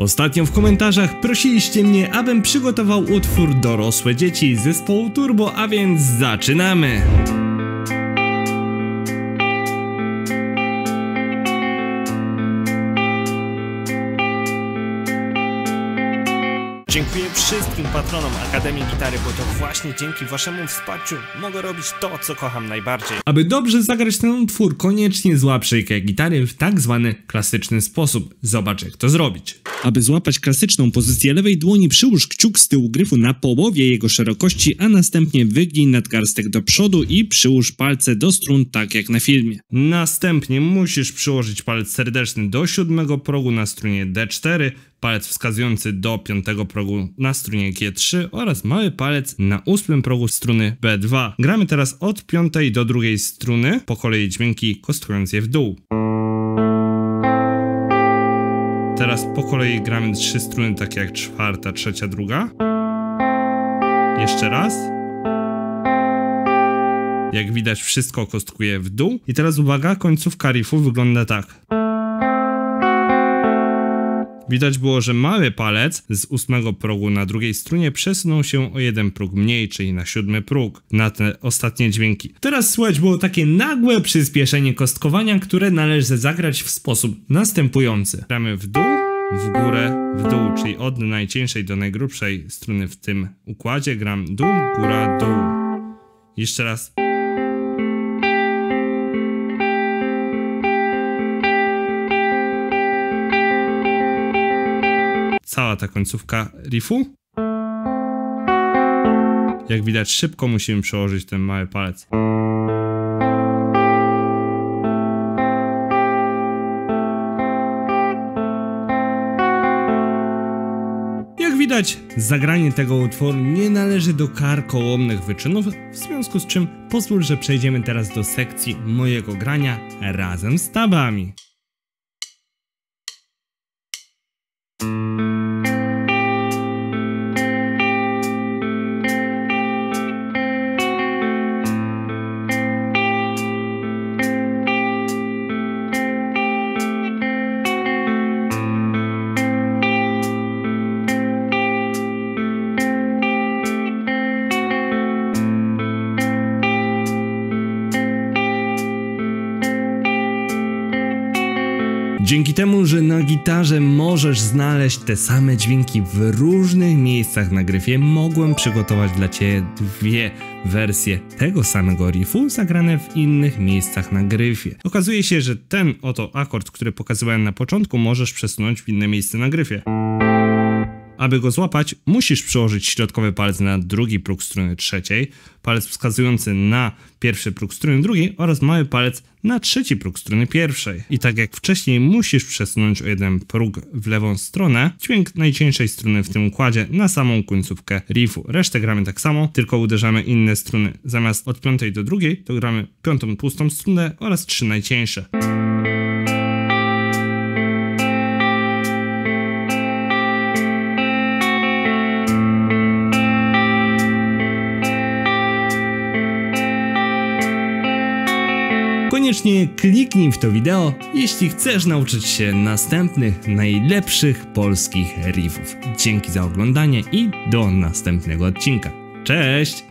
Ostatnio w komentarzach prosiliście mnie, abym przygotował utwór Dorosłe Dzieci zespołu Turbo, a więc zaczynamy! Dziękuję wszystkim patronom Akademii Gitary, bo to właśnie dzięki waszemu wsparciu mogę robić to, co kocham najbardziej. Aby dobrze zagrać ten utwór, koniecznie złap szyjkę gitary w tak zwany klasyczny sposób. Zobacz, jak to zrobić. Aby złapać klasyczną pozycję lewej dłoni, przyłóż kciuk z tyłu gryfu na połowie jego szerokości, a następnie wygnij nadgarstek do przodu i przyłóż palce do strun, tak jak na filmie. Następnie musisz przyłożyć palec serdeczny do 7 progu na strunie D4, palec wskazujący do 5 progu na strunie G3 oraz mały palec na 8 progu struny B2. Gramy teraz od 5 do 2 struny, po kolei dźwięki kostrując je w dół. Teraz po kolei gramy 3 struny takie jak 4., 3., 2. Jeszcze raz. Jak widać, wszystko kostkuje w dół. I teraz uwaga, końcówka riffu wygląda tak. Widać było, że mały palec z 8 progu na 2 strunie przesunął się o 1 próg mniej, czyli na 7 próg, na te ostatnie dźwięki. Teraz słychać było takie nagłe przyspieszenie kostkowania, które należy zagrać w sposób następujący. Gramy w dół, w górę, w dół, czyli od najcieńszej do najgrubszej struny w tym układzie gram dół, góra, dół. Jeszcze raz. Cała ta końcówka riffu. Jak widać, szybko musimy przełożyć ten mały palec. Jak widać, zagranie tego utworu nie należy do karkołomnych wyczynów, w związku z czym pozwól, że przejdziemy teraz do sekcji mojego grania razem z tabami. Dzięki temu, że na gitarze możesz znaleźć te same dźwięki w różnych miejscach na gryfie, mogłem przygotować dla Ciebie 2 wersje tego samego riffu zagrane w innych miejscach na gryfie. Okazuje się, że ten oto akord, który pokazywałem na początku, możesz przesunąć w inne miejsce na gryfie. Aby go złapać, musisz przełożyć środkowy palec na 2 próg struny 3, palec wskazujący na 1 próg struny 2 oraz mały palec na 3 próg struny 1. I tak jak wcześniej musisz przesunąć o 1 próg w lewą stronę, dźwięk najcieńszej struny w tym układzie na samą końcówkę riffu. Resztę gramy tak samo, tylko uderzamy inne struny. Zamiast od 5 do 2 to gramy 5. tłustą strunę oraz 3 najcieńsze. Koniecznie kliknij w to wideo, jeśli chcesz nauczyć się następnych, najlepszych polskich riffów. Dzięki za oglądanie i do następnego odcinka. Cześć!